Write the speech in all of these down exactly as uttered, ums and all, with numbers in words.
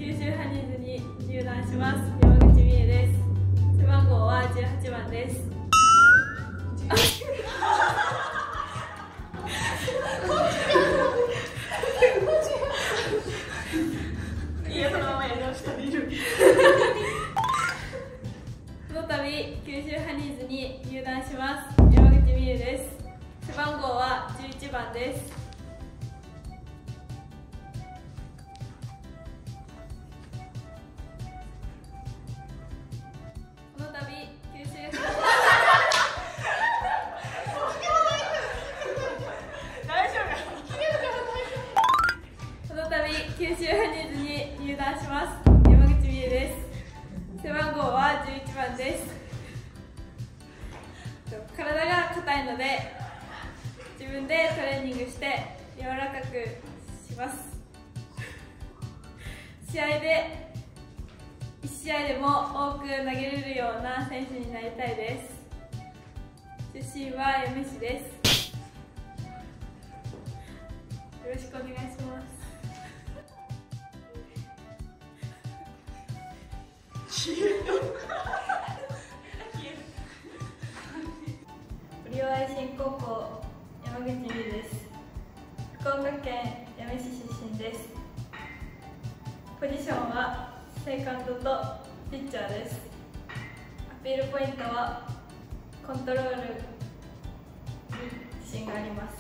九州ハニーズに入団します山口美恵です。背番号はじゅうはちばんです。いや、そのままやり直したでいる。この度九州ハニーズに入団します山口美恵です。背番号はじゅういちばんです。この度九州この度九州ハニーズに入団します山口美恵です。背番号はじゅういちばんです。体が硬いので自分でトレーニングして柔らかくします。試合でいち試合でも多く投げれるような選手になりたいです。出身は八女市です。よろしくお願いします。栗尾愛新高校山口美恵です。福岡県八女市出身です。ポジションはセカンドとピッチャーです。アピールポイントはコントロールに自信があります。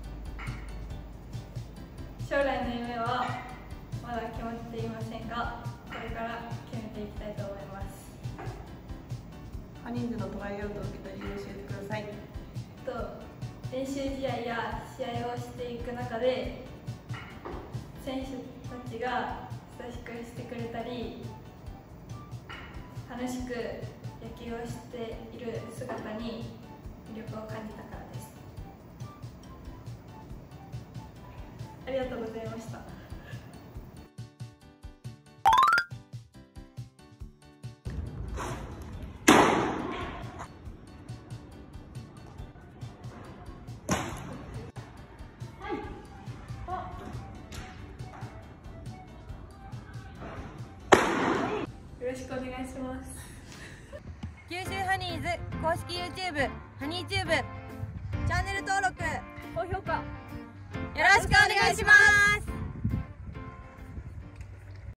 将来の夢はまだ決まっていませんが、これから決めていきたいと思います。 ハニーズのトライアウトを受けた理由を教えてください。 と練習試合や試合をしていく中で選手たちが優しくしてくれたり楽しく野球をしている姿に魅力を感じたからです。ありがとうございました。よろしくお願いします。 九州ハニーズ公式 YouTube ハニーチューブチャンネル登録高評価よろしくお願いします。